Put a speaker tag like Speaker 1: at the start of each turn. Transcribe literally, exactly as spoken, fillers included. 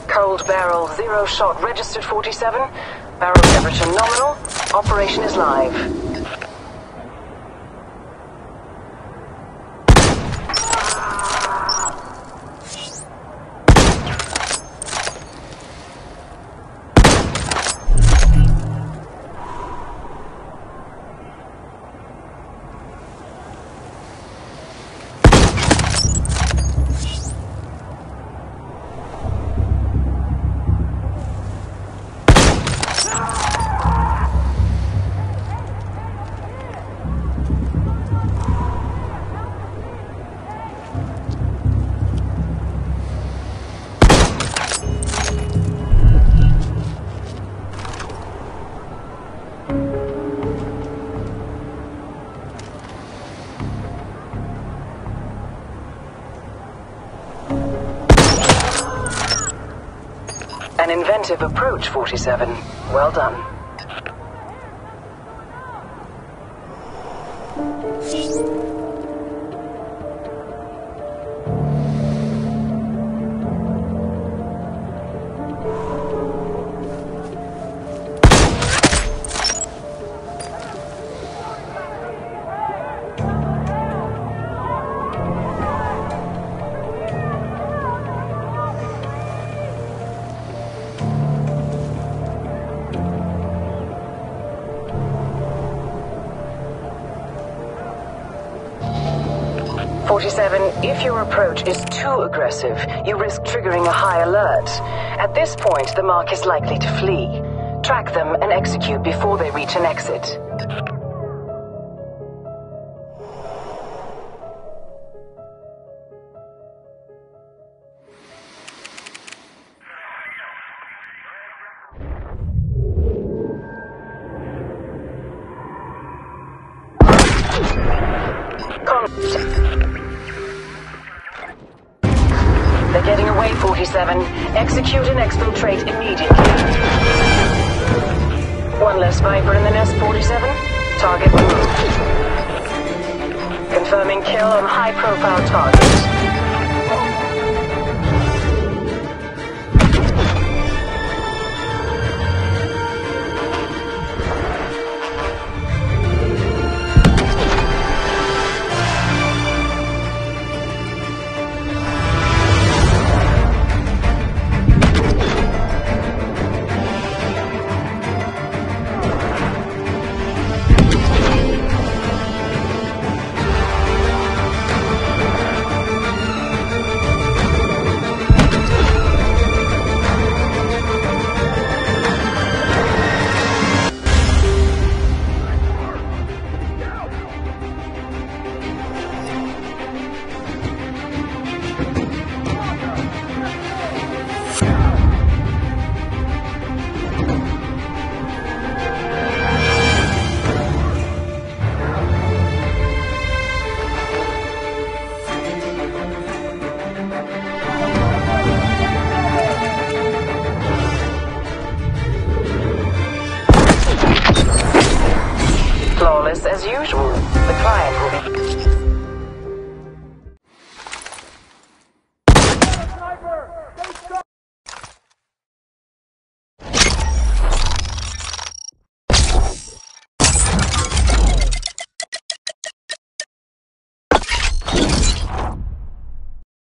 Speaker 1: Cold barrel, zero shot registered forty-seven. Barrel temperature nominal. Operation is live. An inventive approach, forty-seven. Well done. forty-seven, if your approach is too aggressive, you risk triggering a high alert. At this point, the mark is likely to flee. Track them and execute before they reach an exit. They're getting away, forty-seven. Execute and exfiltrate immediately. One less Viper in the nest, forty-seven. Target removed. Confirming kill on high-profile target.